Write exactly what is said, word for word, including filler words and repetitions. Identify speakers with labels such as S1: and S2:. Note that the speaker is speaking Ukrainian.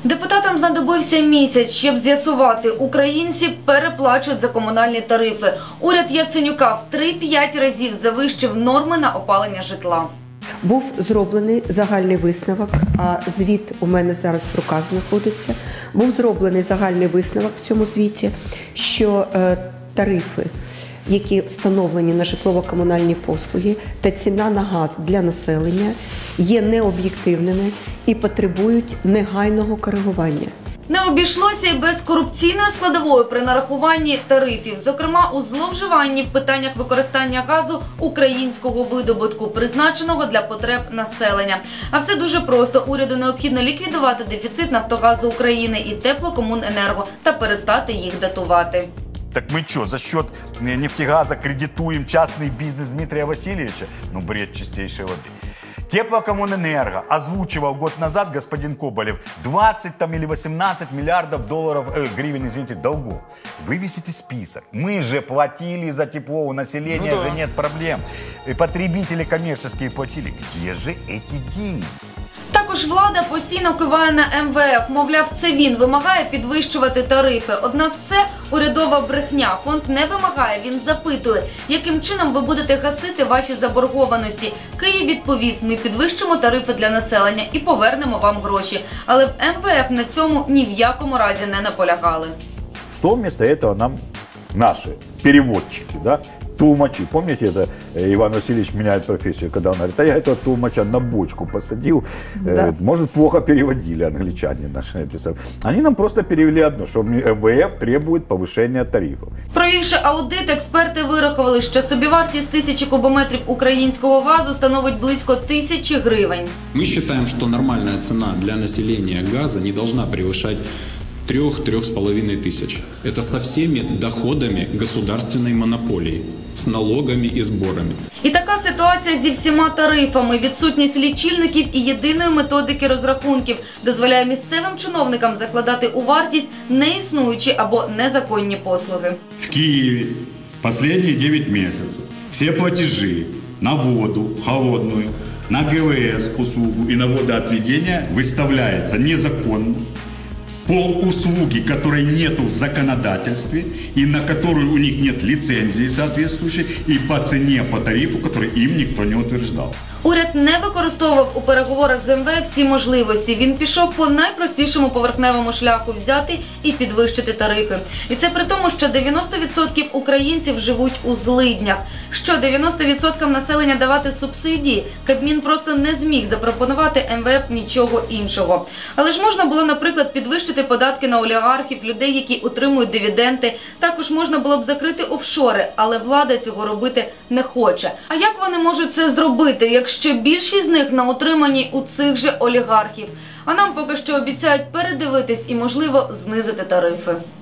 S1: Депутатам знадобився місяць, щоб з'ясувати, українці переплачують за комунальні тарифи. Уряд Яценюка в три-п'ять разів завищив норми на опалення житла.
S2: Був зроблений загальний висновок, а звіт у мене зараз в руках знаходиться. Був зроблений загальний висновок в цьому звіті, що е, тарифи, які встановлені на житлово-комунальні послуги та ціна на газ для населення є необ'єктивними і потребують негайного коригування.
S1: Не обійшлося і без корупційної складової при нарахуванні тарифів, зокрема у зловживанні в питаннях використання газу українського видобутку, призначеного для потреб населення. А все дуже просто. Уряду необхідно ліквідувати дефіцит Нафтогазу України і Теплокомуненерго та перестати їх датувати.
S3: Так мы что, за счет нефтегаза кредитуем частный бизнес Дмитрия Васильевича? Ну, бред чистейшей воды. Теплокоммунэнерго озвучивал год назад господин Коболев двадцать там, или восемнадцать миллиардов долларов, э, гривен, извините, долгов. Вывесите список. Мы же платили за тепло, у населения ну, да. же нет проблем. И потребители коммерческие платили. Где же эти деньги?
S1: Також влада постійно киває на ем ве еф, мовляв, це він вимагає підвищувати тарифи. Однак це урядова брехня. Фонд не вимагає, він запитує, яким чином ви будете гасити ваші заборгованості. Київ відповів, ми підвищимо тарифи для населення і повернемо вам гроші. Але в ем ве еф на цьому ні в якому разі не наполягали.
S3: Що вместо цього нам наші переводчики, да? Толмачи. Помните, это Иван Васильевич меняет профессию, когда он говорит, а я этого толмача на бочку посадил. Да. Может, плохо переводили англичане наши. Они нам просто перевели одно, что эм вэ эф требует повышения тарифов.
S1: Провівши аудит, експерти вирахували, що собівартість тисячі кубометрів українського газу становить близько тисячі гривень.
S4: Ми вважаємо, що нормальна ціна для населення газу не повинна перевищати трех-трех с половиной тысяч. Это со всеми доходами государственной монополии, с налогами и сборами.
S1: І така ситуація зі всіма тарифами. Відсутність лічильників і єдиної методики розрахунків дозволяє місцевим чиновникам закладати у вартість неіснуючі або незаконні послуги.
S5: В Києві останні дев'ять місяців всі платежі на воду холодну, на ге ве ес услугу и на водоотведение выставляется незаконно по услуге, которой нету в законодательстве и на которую у них нет лицензии соответствующей, и по цене, по тарифу, который им никто не утверждал.
S1: Уряд не використовував у переговорах з ем ве еф всі можливості. Він пішов по найпростішому поверхневому шляху – взяти і підвищити тарифи. І це при тому, що дев'яносто відсотків українців живуть у злиднях. Що дев'яноста відсоткам населення давати субсидії? Кабмін просто не зміг запропонувати ем ве еф нічого іншого. Але ж можна було, наприклад, підвищити податки на олігархів, людей, які отримують дивіденди. Також можна було б закрити офшори, але влада цього робити не хоче. А як вони можуть це зробити, якщо Ще більшість з них на утриманні у цих же олігархів. А нам поки що обіцяють передивитись і, можливо, знизити тарифи.